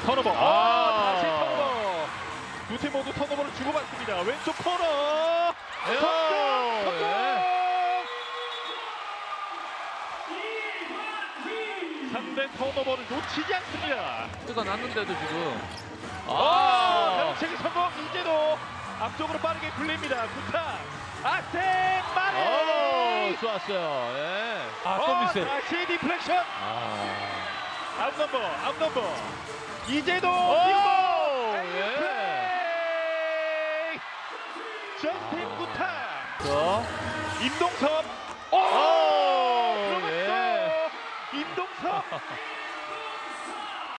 턴오버. 아. 다시 턴오버. 두 팀 모두 턴오버를 주고받습니다. 왼쪽 코너. 성공. 상대 턴오버를 놓치지 않습니다. 뜨가 났는데도 지금. 명책이 성공. 이제도 앞쪽으로 빠르게 굴립니다. 구타. 아셈 마레. 좋았어요. 예. 또 미스. 다시 디플렉션. 아웃넘버. 이제도 뛰어. 예. 저스틴 구타. 저. 임동섭. 예. 임동섭.